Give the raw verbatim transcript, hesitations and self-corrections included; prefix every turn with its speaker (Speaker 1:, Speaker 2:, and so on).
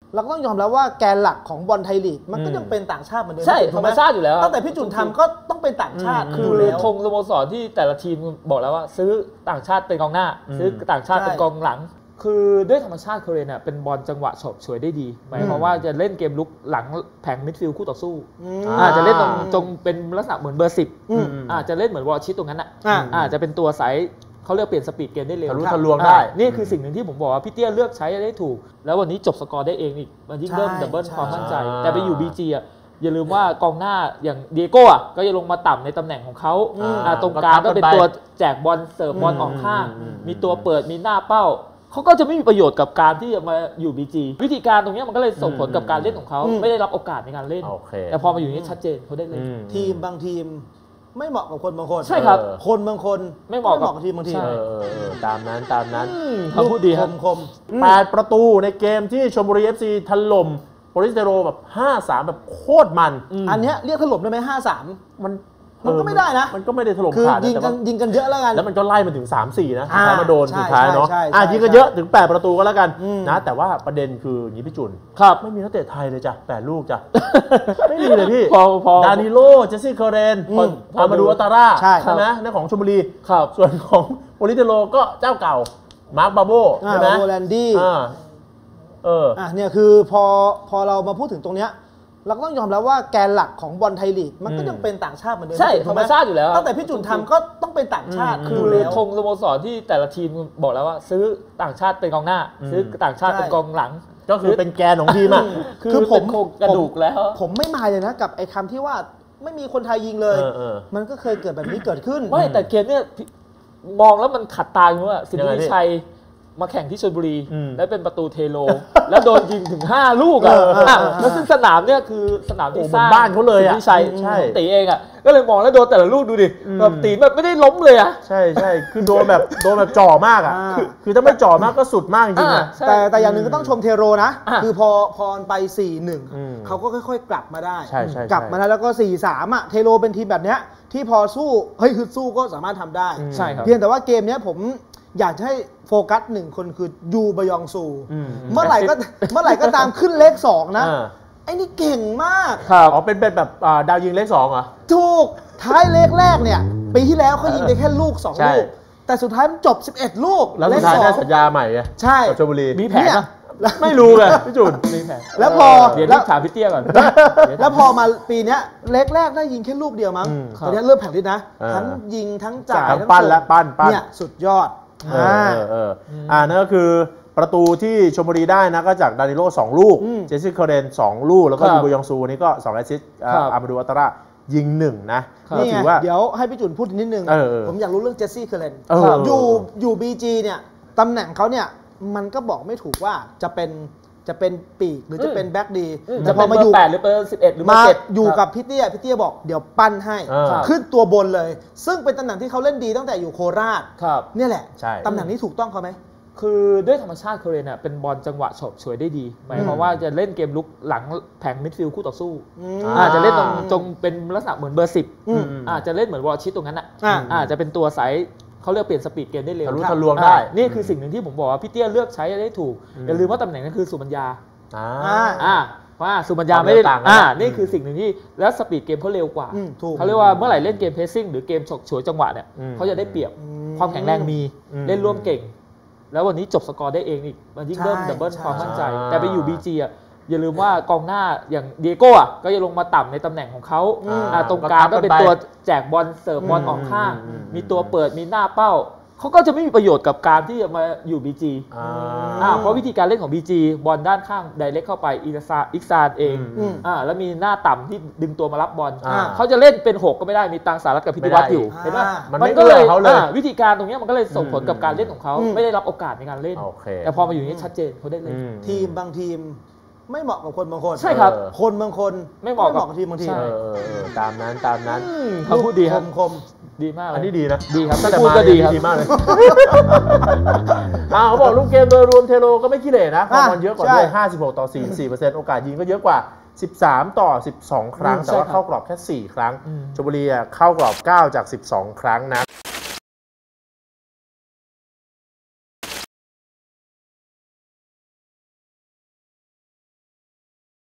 Speaker 1: เราก็ต้องยอมรับว่าแกนหลักของบอลไทยลีกมันก็ยังเป็นต่างชาติเหมือนเดิม
Speaker 2: ใช่ธรรมชาติอยู่แล้ว
Speaker 1: ตั้งแต่พี่จุนทำก็ต้องเป็นต่างชาติ
Speaker 2: คือธงสโมสรที่แต่ละทีมบอกแล้วว่าซื้อต่างชาติเป็นกองหน้าซื้อต่างชาติเป็นกองหลังคือด้วยธรรมชาติโคเรนเนี่ยเป็นบอลจังหวะฉกฉวยได้ดีหมายความว่าจะเล่นเกมลุกหลังแผงมิดฟิลด์คู่ต่อสู้อาจจะเล่นตรงจงเป็นลักษณะเหมือนเบอร์สิบอาจจะเล่นเหมือนวอลชิตตรงนั้นอ่ะอาจจะเป็นตัวสายเขาเรียกเปลี่ยนสปีดเกมได้เร็ว
Speaker 3: ทะลุทะลวงได้
Speaker 2: นี่คือสิ่งหนึ่งที่ผมบอกว่าพี่เตี้ยเลือกใช้ได้ถูกแล้ววันนี้จบสกอร์ได้เองอีกมันยิ่งเริ่มดับเบิลความมั่นใจแต่ไปอยู่ บี จี อ่ะอย่าลืมว่ากองหน้าอย่างเดียโก้อ่ะก็จะลงมาต่ำในตำแหน่งของเขาตรงกลางก็เป็นตัวแจกบอลเสิร์ฟบอลออกข้างมีตัวเปิดมีหน้าเป้าเขาก็จะไม่มีประโยชน์กับการที่จะมาอยู่ บี จี วิธีการตรงนี้มันก็เลยส่งผลกับการเล่นของเขาไม่ได้รับโอกาสในการเล่นแต่พอมาอยู่นี้ชัดเจนเขาได้เล่น
Speaker 1: ทีมบางทีมไม่เหมาะกับคนบางคน
Speaker 2: ใช่ครับ
Speaker 1: คนบางคน
Speaker 2: ไม่เหมาะกับ
Speaker 1: ทีมบางทีม
Speaker 3: ตามนั้นตามนั้น
Speaker 2: เขาพูดดีครับ
Speaker 1: คม
Speaker 3: แปดประตูในเกมที่ชลบุรี เอฟ ซี ถล่มโปลิสเทโรแบบห้าสามแบบโคตรมัน
Speaker 1: อันนี้เรียกถล่มได้ไหมห้าสาม
Speaker 3: มัน
Speaker 1: มันก็ไม่ได้นะ
Speaker 3: มันก็ไม่ได้ถล่ม
Speaker 1: ขา
Speaker 3: ด
Speaker 1: ยิงกันยิงกันเยอะแล้วกัน
Speaker 3: แล้วมันก็ไล่มาถึง สามสี่ นะสุดท้ายมาโดนสุดท้ายเนาะอ่ะยิงกันเยอะถึงแปดประตูก็แล้วกันนะแต่ว่าประเด็นคืออย่างนี้พี่จุน
Speaker 2: ครับ
Speaker 3: ไม่มีนักเตะไทยเลยจ้ะแปดลูกจ้ะไม่มีเลยพี่
Speaker 2: พอพอ
Speaker 3: ดานิโลเจสซี่เคอร์เรนอามาดูอัตาร่าใช่ไหมนั่นของชลบุรีส่วนของโปลิสเทโรก็เจ้าเก่ามาร์คบาโบใช่ไหม
Speaker 1: โรแลนดี้
Speaker 3: เออ
Speaker 1: อ่ะเนี่ยคือพอพอเรามาพูดถึงตรงเนี้ยเราก็ต้องยอมรับว่าแกนหลักของบอลไทยลีกมันก็ยังเป็นต่างชาติเหมือนเดิม
Speaker 2: ใช่ธรรมชาติอยู่แล้ว
Speaker 1: ตั้งแต่พี่จุนทำก็ต้องเป็นต่างชาติ
Speaker 2: คือธงสโมสรที่แต่ละทีมบอกแล้วว่าซื้อต่างชาติเป็นกองหน้าซื้อต่างชาติเป็นกองหลัง
Speaker 3: ก็คือเป็นแกนของทีมอ่ะ
Speaker 2: คือผมกระดูกแล้ว
Speaker 1: ผมไม่มายเลยนะกับไอ้คำที่ว่าไม่มีคนไทยยิงเลยมันก็เคยเกิดแบบนี้เกิดขึ้น
Speaker 2: ไม่แต่เกมเนี้ยมองแล้วมันขัดตาอยู่ว่าสิทธิชัยมาแข่งที่ชลบุรีแล้วเป็นประตูเทโลแล้วโดนยิงถึงห้าลูกอ่ะแล้วซึ่งสนามเนี่ยคือสนามที่สร้าง
Speaker 3: บ้านเขาเลยอ่ะ
Speaker 2: ที่ชัยตีเองอ่ะก็เลยมองแล้วโดนแต่ละลูกดูดิแบบตีแบบไม่ได้ล้มเลยอ่ะ
Speaker 3: ใช่ใช่คือโดนแบบโดนแบบจ่อมากอ่ะคือถ้าไม่จ่อมากก็สุดมากจริงอ่ะ
Speaker 1: แต่แต่อย่างหนึ่งก็ต้องชมเทโรนะคือพอพอไป สี่หนึ่ง เขาก็ค่อยๆกลับมาได้กลับมาได้แล้วก็ สี่สาม อ่ะเทโรเป็นทีมแบบเนี้ยที่พอสู้เฮ้ยคือสู้ก็สามารถทำได้
Speaker 2: ใช่ครับ
Speaker 1: เพียงแต่ว่าเกมนี้ผมอยากให้โฟกัสหนึ่งคนคือยูบยองซูเมื่อไหร่ก็เมื่อไหร่ก็ตามขึ้นเลขสองนะไอ้นี่เก่งมาก
Speaker 3: ครับอ๋อเป็นเป็นแบบดาวยิงเลขสองเหรอ
Speaker 1: ถูกท้ายเลขแรกเนี่ยปีที่แล้วเขายิงได้แค่ลูกสองลูกแต่สุดท้ายมันจบสิบเอ็ดลูก
Speaker 3: แล้วสุดท้ายได้สัญญาใหม่ไง
Speaker 1: ใช่
Speaker 3: ชลบุรี
Speaker 2: มีแผน
Speaker 3: ไม่รู้เลยพี่จุน
Speaker 2: มีแผน
Speaker 1: แล้วพอ
Speaker 2: เดี๋ยวถามพี่เตี้ยก่อน
Speaker 1: แล้วพอมาปีนี้เลขแรกได้ยิงแค่ลูกเดียวมั้งตอนนี้เริ่มแผงฤทธิ์นะทั้งยิงทั้งจ่าย
Speaker 3: ทั้งปั้นและปั้นปั้น
Speaker 1: เนี่ยสุดยอด
Speaker 3: อ่าเอออ่านั่นก็คือประตูที่ชลบุรีได้นะก็จากดานิโลสองลูกเจสซี่เคอร์เรนสองลูกแล้วก็ยูโบยองซูนี่ก็สองแอสซิสต์อามาดูอัตาร่ายิงหนึ่งนะ
Speaker 1: ก็ถือว่าเดี๋ยวให้พี่จุนพูดนิดนึงผมอยากรู้เรื่องเจสซี่เคอร์เรนอยู่อยู่ บี จี เนี่ยตำแหน่งเขาเนี่ยมันก็บอกไม่ถูกว่าจะเป็นจะเป็นปีกหรือจะเป็นแบ็คดี
Speaker 2: แต่พอมาอยู่แปดหรือเบอร์สิบเอ็ดหรือ
Speaker 1: มาอยู่กับพี่เตี้ยพี่เตี้ยบอกเดี๋ยวปั้นให้ขึ้นตัวบนเลยซึ่งเป็นตำแหน่งที่เขาเล่นดีตั้งแต่อยู่โคราชเนี่ยแหละตำแหน่งนี้ถูกต้องเขาไหม
Speaker 2: คือด้วยธรรมชาติโคเรนเนี่ยเป็นบอลจังหวะฉกฉวยได้ดีหมายความว่าจะเล่นเกมลุกหลังแผงมิดฟิลด์คู่ต่อสู้อาจจะเล่นตรงจงเป็นลักษณะเหมือนเบอร์สิบอาจจะเล่นเหมือนวอลชิตตรงนั้นอ่ะอาจจะเป็นตัวสายเขาเรียกเปลี่ยนสปีดเกมได้เร็ว
Speaker 3: ทะลุทะลวงได้
Speaker 2: นี่คือสิ่งหนึ่งที่ผมบอกว่าพี่เตี้ยเลือกใช้ได้ถูกอย่าลืมว่าตำแหน่งนั้นคือสุบัญญาอ่าว่าสุบัญญาไม่ได้อ่านี่คือสิ่งหนึ่งที่แล้วสปีดเกมเขาเร็วกว่าเขาเรียกว่าเมื่อไหร่เล่นเกมเพสซิ่งหรือเกมฉกฉวยจังหวะเนี่ยเขาจะได้เปรียบความแข็งแรงมีเล่นร่วมเก่งแล้ววันนี้จบสกอร์ได้เองอีกมันยิ่งเริ่มดับเบิลความมั่นใจแต่ไปอยู่ บี จี อ่ะอย่าลืมว่ากองหน้าอย่างเดียโก้อ่ะก็จะลงมาต่ำในตำแหน่งของเขาตรงกลางก็เป็นตัวแจกบอลเสิร์ฟบอลออกข้างมีตัวเปิดมีหน้าเป้าเขาก็จะไม่มีประโยชน์กับการที่จะมาอยู่ บี จี อ่าเพราะวิธีการเล่นของ บี จี บอลด้านข้างไดเรกเข้าไปอิกซาอิกซานเองอ่าแล้วมีหน้าต่ำที่ดึงตัวมารับบอลเขาจะเล่นเป็นหกก็ไม่ได้มีตังสารัตกับพิธีวัฒน์อยู่เห็นไหมมันก็เลยวิธีการตรงนี้มันก็เลยส่งผลกับการเล่นของเขาไม่ได้รับโอกาสในการเล่นแต่พอมาอยู่นี้ชัดเจนเขาได้เล่น
Speaker 1: ทีมบางทีมไม่เหมาะกับคนบางคน
Speaker 2: ใช่ครับ
Speaker 1: คนบางคน
Speaker 2: ไม่เหมาะกับ
Speaker 1: ทีมบางทีม
Speaker 3: ตามนั้นตามนั้น
Speaker 2: เขาพูดดีครับ
Speaker 1: คม
Speaker 2: ดีมาก
Speaker 3: อันนี้ดีนะ
Speaker 2: ดีครับ
Speaker 3: แต่มาก็ดีครับดีมากเลยอ้าวเขาบอกลูกเกมโดยรวมเทโรก็ไม่ขี้เหร่นะความมันเยอะกว่าด้วยห้าสิบหกต่อสี่สิบสี่เปอร์เซ็นต์โอกาสยิงก็เยอะกว่าสิบสามต่อสิบสองครั้งแต่ว่าเข้ากรอบแค่สี่ครั้งชลบุรีเข้ากรอบเก้าจากสิบสองครั้งนะ